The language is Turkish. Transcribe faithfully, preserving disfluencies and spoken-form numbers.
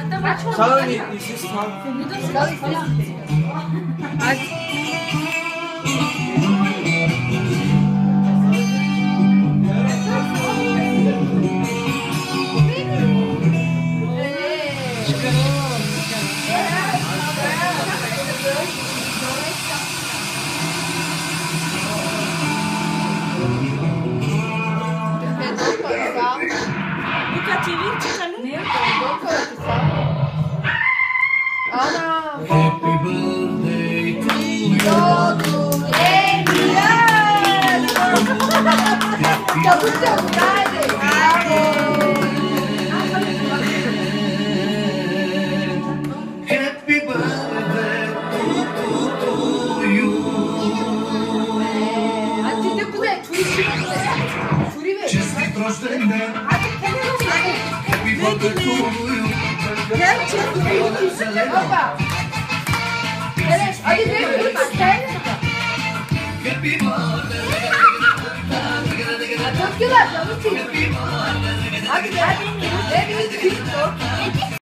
Sağ niyetliyiz, sağ. Nunca tive, tinha nem Happy birthday to you. Todo seu lugar, Happy birthday to, to, to you. Antes de comer, 둘이 둘이 왜? Честит рожден ден. Happy birthday to you. Opa! Evet, hadi bir bir bak, gel. Happy birthday. Çok güzel, canım. Hadi gel. Ne bir